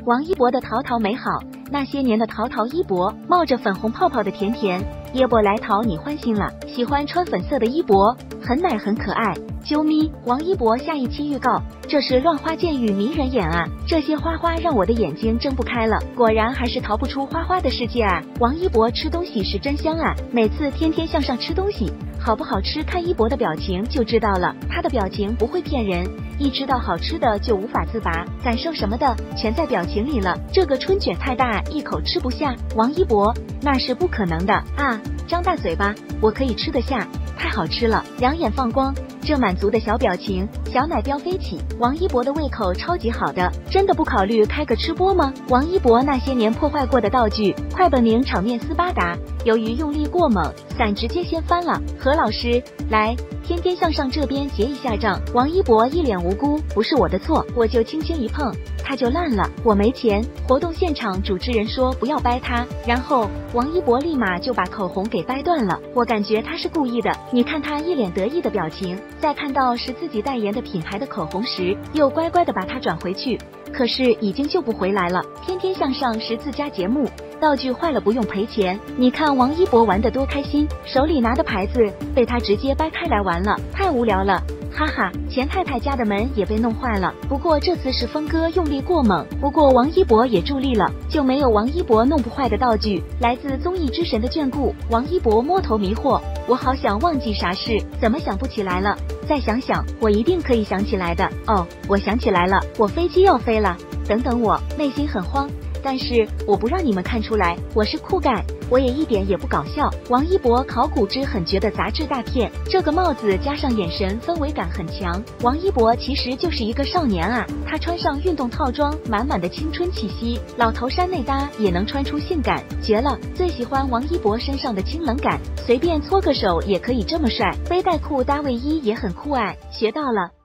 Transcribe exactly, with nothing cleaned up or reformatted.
王一博的淘淘美好，那些年的淘淘一博，冒着粉红泡泡的甜甜，耶博来淘你欢心了。喜欢穿粉色的一博，很奶很可爱。啾咪，王一博下一期预告，这是乱花渐欲迷人眼啊！这些花花让我的眼睛睁不开了，果然还是逃不出花花的世界啊！王一博吃东西是真香啊，每次天天向上吃东西，好不好吃看一博的表情就知道了，他的表情不会骗人，一吃到好吃的就无法自拔，感受什么的全在表情里了。这个春卷太大，一口吃不下，王一博那是不可能的啊！张大嘴巴，我可以吃得下，太好吃了，两眼放光。这满足的小表情，小奶飙飞起。王一博的胃口超级好的，真的不考虑开个吃播吗？王一博那些年破坏过的道具，快本名场面斯巴达，由于用力过猛，伞直接掀翻了。何老师，来，天天向上这边结一下账。王一博一脸无辜，不是我的错，我就轻轻一碰，它就烂了，我没钱。活动现场主持人说不要掰它，然后王一博立马就把口红给掰断了，我感觉他是故意的。你看他一脸得意的表情，在看到是自己代言的品牌的口红时，又乖乖的把它转回去，可是已经救不回来了。天天向上是自家节目，道具坏了不用赔钱。你看王一博玩得多开心，手里拿的牌子被他直接掰开来玩了，太无聊了。哈哈，钱太太家的门也被弄坏了，不过这次是峰哥用力过猛，不过王一博也助力了，就没有王一博弄不坏的道具。来自综艺之神的眷顾，王一博摸头迷惑，我好想忘记啥事，怎么想不起来了？再想想，我一定可以想起来的。哦，我想起来了，我飞机要飞了。等等我，内心很慌，但是我不让你们看出来，我是酷盖，我也一点也不搞笑。王一博考古之很绝的杂志大片，这个帽子加上眼神氛围感很强。王一博其实就是一个少年啊，他穿上运动套装，满满的青春气息，老头衫内搭也能穿出性感，绝了！最喜欢王一博身上的清冷感，随便搓个手也可以这么帅，背带裤搭卫衣也很酷爱，学到了。